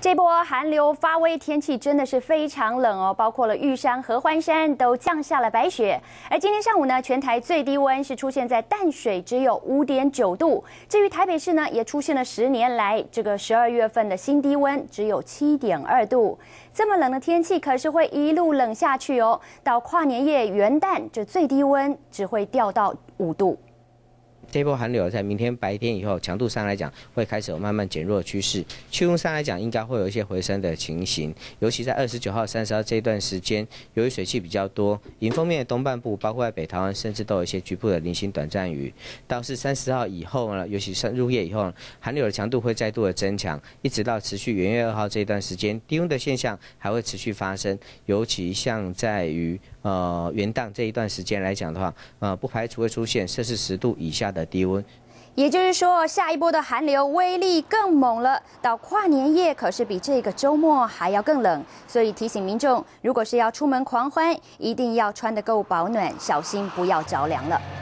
这波寒流发威，天气真的是非常冷哦，包括了玉山、合欢山都降下了白雪。而今天上午呢，全台最低温是出现在淡水，只有5.9度。至于台北市呢，也出现了10年来这个12月份的新低温，只有7.2度。这么冷的天气可是会一路冷下去哦，到跨年夜、元旦，这最低温只会掉到5度。 这波寒流在明天白天以后，强度上来讲会开始有慢慢减弱的趋势，气温上来讲应该会有一些回升的情形，尤其在29号、30号这一段时间，由于水汽比较多，迎风面的东半部，包括在北台湾，甚至都有一些局部的零星短暂雨。到是30号以后呢，尤其是入夜以后，寒流的强度会再度的增强，一直到持续元月2号这一段时间，低温的现象还会持续发生，尤其像在于元旦这一段时间来讲的话，不排除会出现摄氏10度以下的低温。 也就是说，下一波的寒流威力更猛了，到跨年夜可是比这个周末还要更冷，所以提醒民众，如果是要出门狂欢，一定要穿得够保暖，小心不要着凉了。